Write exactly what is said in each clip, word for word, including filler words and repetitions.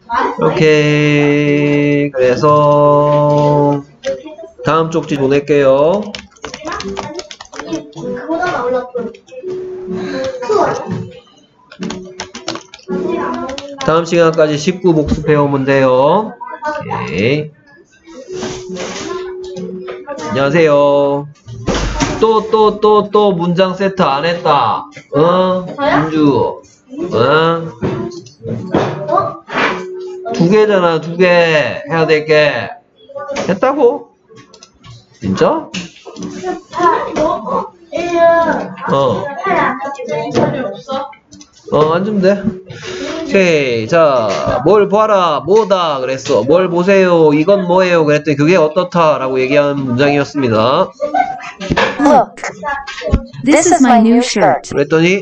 오케이. 그래서 다음 쪽지 보낼게요. 다음 시간까지 십구 복습해오면 돼요. 오케이. 안녕하세요. 또, 또, 또, 또 문장 세트 안 했다. 어? 민주. 어? 두 개잖아, 두 개. 해야 될 게. 했다고? 진짜? 어. 어, 앉으면 돼. 오케이. 자, 뭘 봐라. 뭐다. 그랬어. 뭘 보세요. 이건 뭐예요. 그랬더니 그게 어떻다. 라고 얘기한 문장이었습니다. Look, this is my new shirt. 그랬더니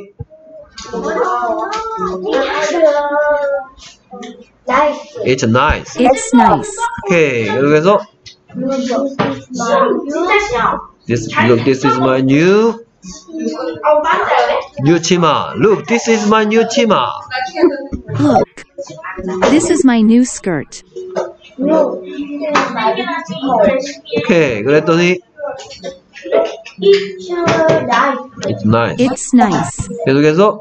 It's nice. It's nice. 오케이. 그래서 This, look, this is my new new 치마. Look, this is my new 치마. Look, this is my new skirt. 오케이. 그랬더니 It's nice. It's nice. 계속해서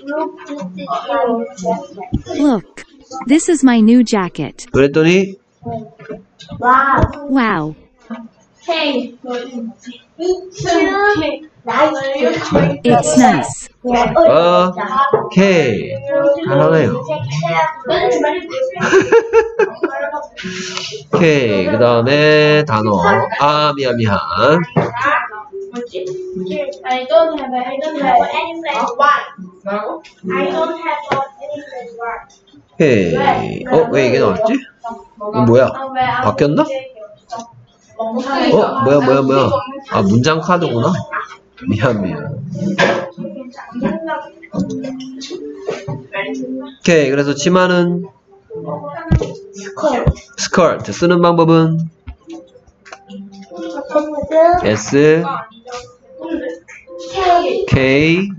Look, this is my new jacket. 그랬더니 Wow. It's nice. 아, 오케이. 잘하네요. 오케이. 그 다음에 단어. 아, 미안, 미안. I don't have I don't have any friends. Why? I don't have any friends. Why? 오케이. 어, 왜 이게 나왔지? 이거 뭐야? 바뀌었나? 어, 뭐야, 뭐야, 뭐야. 아, 문장 카드구나. 미안, 미안. 오케이. 그래서 치마는 스커트. 쓰는 방법은 S, K,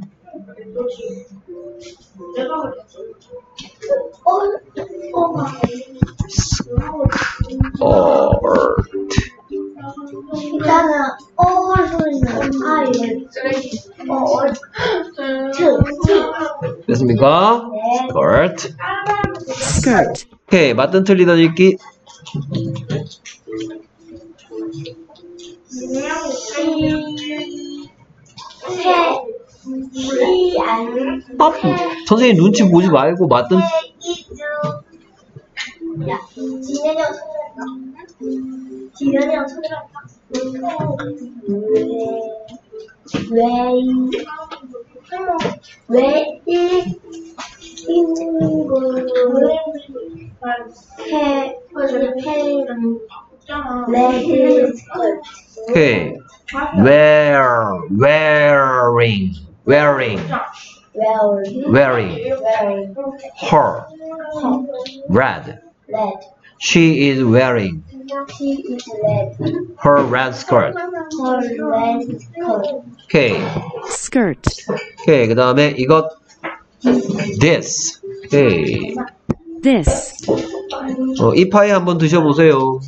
스커트. 일단은 어 소리는 아예 어 트. 됐습니까? 스커트. Skirt. 오케이. 맞든 틀리든 읽기. 아, 선생님 눈치 보지 말고 맞든. 야, 진현이랑 소리할까? 진현이랑 소리할까? 왜, 왜, 인물, 해, 해랑, 레드 스커트. 오케이. wear, wearing, wearing, wearing, her, red. red. She is wearing She is red. her red skirt. Her red skirt. 오케이. Skirt. 오케이. 그 다음에 이것, this. 오케이. This. 어, 이 파이 한번 드셔보세요.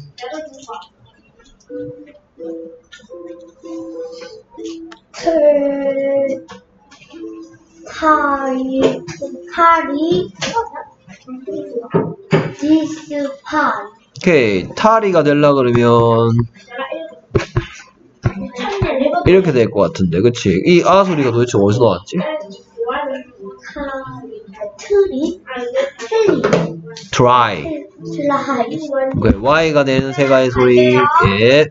틀, 타이, 타리, this pie. 오케이. 타리가 되려 그러면 이렇게 될 것 같은데, 그치? 이 아 소리가 도대체 어디서 나왔지? 트리, 트리, try. 트라이. 오케이. Y가 되는 세가의 소리. 예.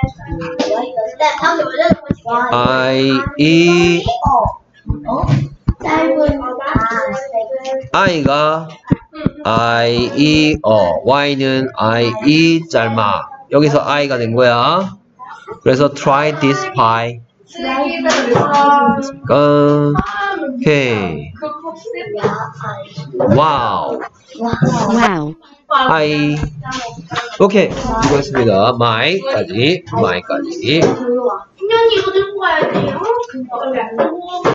I, E, 짧은 아, I가 I, E, 어. Y는 I, E, 짧아. 여기서 I가 된 거야. 그래서 try this pie. 어, 오케이. 와우. Wow. I. 오케이. 수고했습니다. my까지. my까지. 신현이 이거 들고 가야지. 어?